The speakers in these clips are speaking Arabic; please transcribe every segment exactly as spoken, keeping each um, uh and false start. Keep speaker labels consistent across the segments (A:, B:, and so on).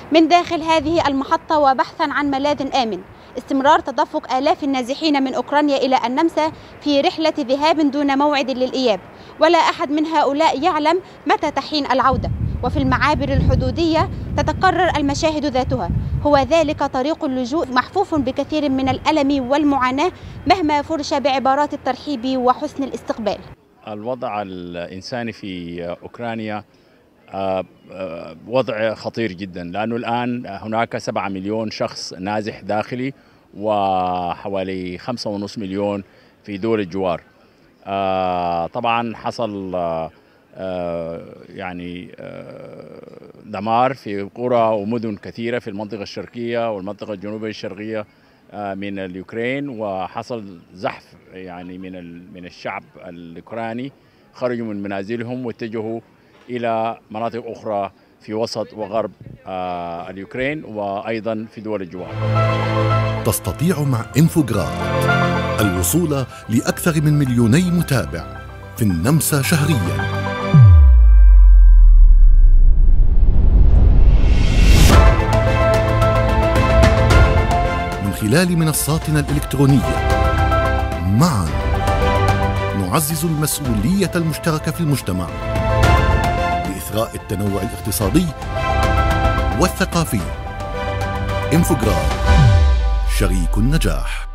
A: من داخل هذه المحطة وبحثا عن ملاذ آمن. استمرار تدفق آلاف النازحين من أوكرانيا إلى النمسا في رحلة ذهاب دون موعد للإياب، ولا أحد من هؤلاء يعلم متى تحين العودة. وفي المعابر الحدودية تتكرر المشاهد ذاتها، هو ذلك طريق اللجوء محفوف بكثير من الألم والمعاناة مهما فرش بعبارات الترحيب وحسن الاستقبال.
B: الوضع الإنساني في أوكرانيا وضع خطير جدا، لأنه الآن هناك سبعة مليون شخص نازح داخلي وحوالي خمسة ونصف مليون في دول الجوار. طبعا حصل يعني دمار في قرى ومدن كثيرة في المنطقة الشرقية والمنطقة الجنوبية الشرقية من اليوكرين، وحصل زحف يعني من من الشعب الأوكراني، خرجوا من منازلهم واتجهوا إلى مناطق أخرى في وسط وغرب اليوكرين وأيضا في دول الجوار.
C: تستطيع مع إنفوغراد الوصول لأكثر من مليوني متابع في النمسا شهرياً. من خلال منصاتنا الإلكترونية معاً نعزز المسؤولية المشتركة في المجتمع لإثراء التنوع الاقتصادي والثقافي. إنفوغراد، شريك النجاح.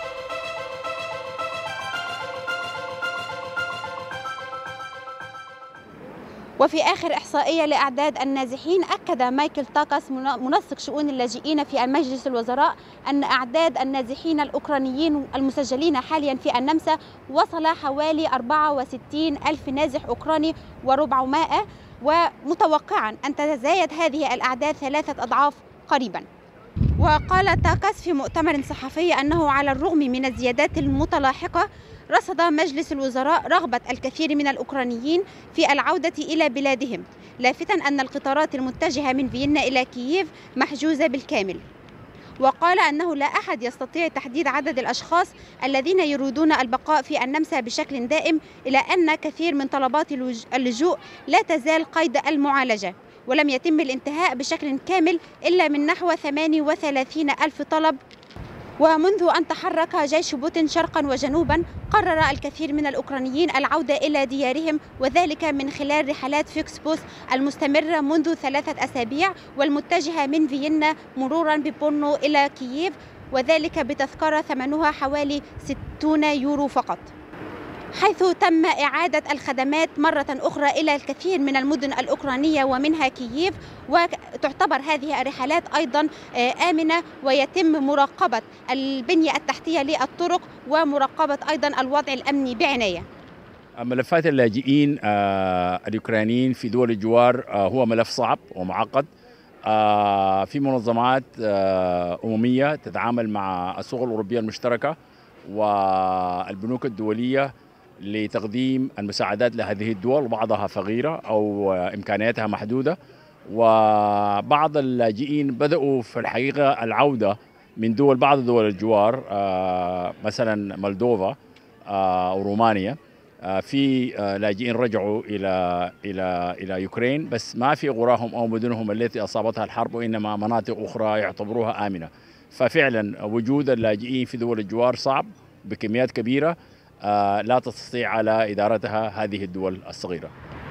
A: وفي آخر إحصائية لأعداد النازحين، أكد مايكل تاكاس منسق شؤون اللاجئين في مجلس الوزراء أن أعداد النازحين الأوكرانيين المسجلين حاليا في النمسا وصل حوالي أربعة وستين ألف نازح أوكراني وربعمائة، ومتوقعا أن تتزايد هذه الأعداد ثلاثة أضعاف قريبا. وقال تاكاس في مؤتمر صحفي أنه على الرغم من الزيادات المتلاحقة رصد مجلس الوزراء رغبة الكثير من الأوكرانيين في العودة إلى بلادهم، لافتا أن القطارات المتجهة من فيينا إلى كييف محجوزة بالكامل. وقال أنه لا أحد يستطيع تحديد عدد الأشخاص الذين يريدون البقاء في النمسا بشكل دائم، إلى أن كثير من طلبات اللجوء لا تزال قيد المعالجة، ولم يتم الانتهاء بشكل كامل إلا من نحو ثمانية وثلاثين ألف طلب. ومنذ أن تحرك جيش بوتين شرقا وجنوبا، قرر الكثير من الأوكرانيين العودة إلى ديارهم، وذلك من خلال رحلات فيكس بوس المستمرة منذ ثلاثة أسابيع والمتجهة من فيينا مرورا ببورنو إلى كييف، وذلك بتذكرة ثمنها حوالي ستين يورو فقط، حيث تم إعادة الخدمات مرة أخرى إلى الكثير من المدن الأوكرانية ومنها كييف. وتعتبر هذه الرحلات أيضا آمنة، ويتم مراقبة البنية التحتية للطرق ومراقبة أيضا الوضع الأمني بعناية.
B: ملفات اللاجئين اليوكرانيين في دول الجوار هو ملف صعب ومعقد. في منظمات أممية تتعامل مع السوق الأوروبية المشتركة والبنوك الدولية لتقديم المساعدات لهذه الدول، وبعضها فقيرة أو إمكانياتها محدودة. وبعض اللاجئين بدأوا في الحقيقة العودة من دول بعض دول الجوار، مثلا مولدوفا أو رومانيا. في لاجئين رجعوا إلى إلى إلى يوكرين، بس ما في قراهم أو مدنهم التي أصابتها الحرب، وإنما مناطق أخرى يعتبروها آمنة. ففعلا وجود اللاجئين في دول الجوار صعب بكميات كبيرة لا تستطيع على إدارتها هذه الدول الصغيرة.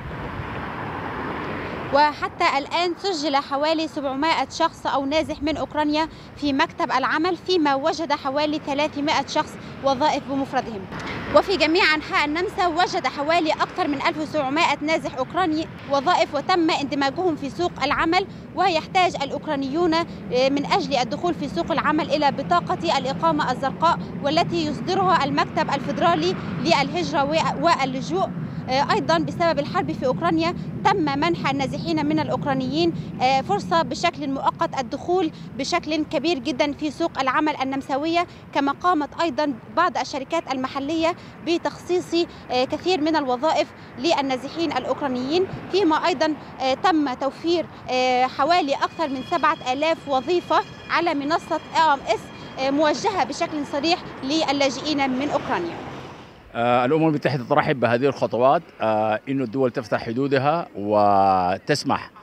A: وحتى الآن سجل حوالي سبعمائة شخص أو نازح من أوكرانيا في مكتب العمل، فيما وجد حوالي ثلاثمائة شخص وظائف بمفردهم. وفي جميع أنحاء النمسا وجد حوالي أكثر من ألف وسبعمائة نازح أوكراني وظائف، وتم اندماجهم في سوق العمل. ويحتاج الأوكرانيون من أجل الدخول في سوق العمل إلى بطاقة الإقامة الزرقاء، والتي يصدرها المكتب الفيدرالي للهجرة واللجوء. أيضا بسبب الحرب في أوكرانيا تم منح النازحين من الأوكرانيين فرصة بشكل مؤقت الدخول بشكل كبير جدا في سوق العمل النمساوية، كما قامت أيضا بعض الشركات المحلية بتخصيص كثير من الوظائف للنازحين الأوكرانيين، فيما أيضا تم توفير حوالي أكثر من سبعة آلاف وظيفة على منصة إيه إم إس موجهة بشكل صريح للاجئين من أوكرانيا.
B: الأمم المتحدة ترحب بهذه الخطوات، إنه الدول تفتح حدودها وتسمح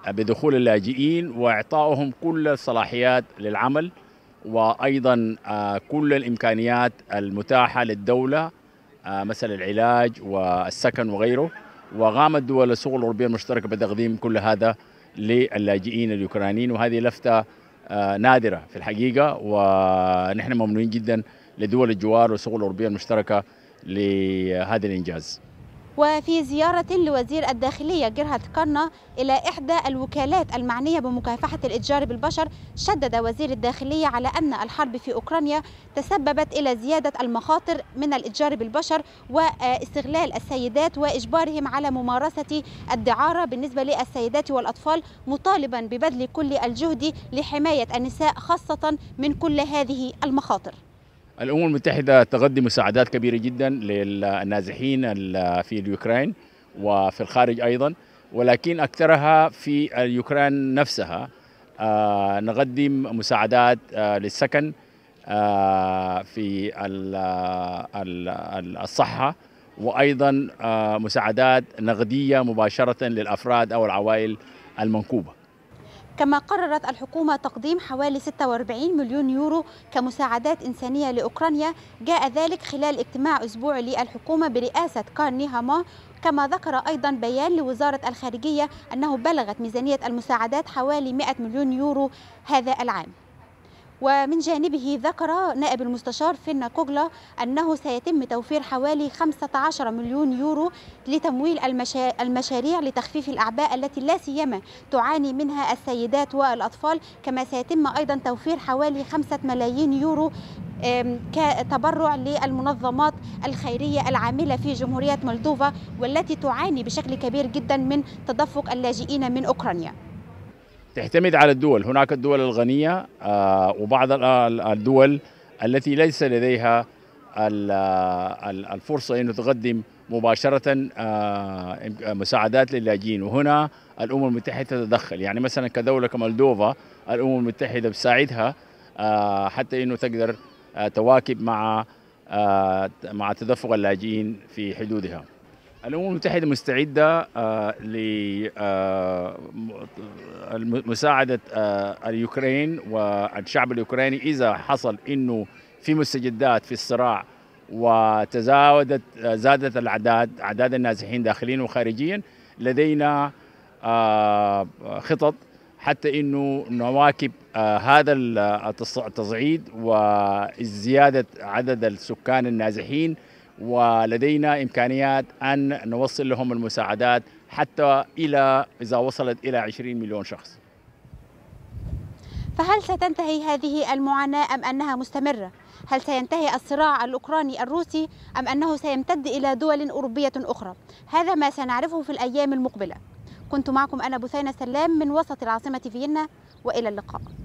B: بدخول اللاجئين وإعطائهم كل الصلاحيات للعمل، وأيضا كل الإمكانيات المتاحة للدولة مثل العلاج والسكن وغيره. وقامت دول السوق الأوروبية المشتركة بتقديم كل هذا للاجئين اليوكرانيين، وهذه لفتة نادرة في الحقيقة، ونحن ممنونين جدا لدول الجوار والسوق الأوروبية المشتركة لهذا الإنجاز.
A: وفي زيارة لوزير الداخلية جيرهارد كارنا إلى إحدى الوكالات المعنية بمكافحة الإتجار بالبشر، شدد وزير الداخلية على أن الحرب في أوكرانيا تسببت إلى زيادة المخاطر من الإتجار بالبشر واستغلال السيدات وإجبارهم على ممارسة الدعارة بالنسبة للسيدات والأطفال، مطالبا ببذل كل الجهد لحماية النساء خاصة من كل هذه المخاطر.
B: الأمم المتحدة تقدم مساعدات كبيرة جدا للنازحين في اليوكرين وفي الخارج أيضا، ولكن أكثرها في اليوكرين نفسها. نقدم مساعدات للسكن، في الصحة، وأيضا مساعدات نقدية مباشرة للأفراد أو العوائل المنكوبة.
A: كما قررت الحكومة تقديم حوالي ستة وأربعين مليون يورو كمساعدات إنسانية لأوكرانيا، جاء ذلك خلال اجتماع أسبوعي للحكومة برئاسة كارني هاما. كما ذكر أيضا بيان لوزارة الخارجية أنه بلغت ميزانية المساعدات حوالي مئة مليون يورو هذا العام. ومن جانبه ذكر نائب المستشار فينا كوغلا أنه سيتم توفير حوالي خمسة عشر مليون يورو لتمويل المشاريع لتخفيف الأعباء التي لا سيما تعاني منها السيدات والأطفال. كما سيتم أيضا توفير حوالي خمسة ملايين يورو كتبرع للمنظمات الخيرية العاملة في جمهورية مولدوفا، والتي تعاني بشكل كبير جدا من تدفق اللاجئين من أوكرانيا.
B: تعتمد على الدول، هناك الدول الغنية وبعض الدول التي ليس لديها الفرصة أن تقدم مباشرة مساعدات للاجئين، وهنا الأمم المتحدة تتدخل. يعني مثلا كدولة كمولدوفا الأمم المتحدة بتساعدها حتى أنه تقدر تواكب مع مع تدفق اللاجئين في حدودها. الأمم المتحدة مستعدة لمساعدة اليوكرين والشعب اليوكراني إذا حصل إنه في مستجدات في الصراع وتزاودت زادت الأعداد أعداد النازحين داخليا وخارجيا. لدينا خطط حتى إنه نواكب هذا التصعيد وزيادة عدد السكان النازحين، ولدينا إمكانيات أن نوصل لهم المساعدات حتى إلى إذا وصلت إلى عشرين مليون شخص.
A: فهل ستنتهي هذه المعاناة أم أنها مستمرة؟ هل سينتهي الصراع الأوكراني الروسي أم أنه سيمتد إلى دول أوروبية أخرى؟ هذا ما سنعرفه في الأيام المقبلة. كنت معكم أنا بثينة سلام من وسط العاصمة فيينا، وإلى اللقاء.